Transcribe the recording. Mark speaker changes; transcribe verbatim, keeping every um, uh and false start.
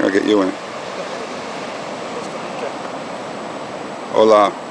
Speaker 1: I'll get you in it.
Speaker 2: Costa Rica.
Speaker 1: Hola.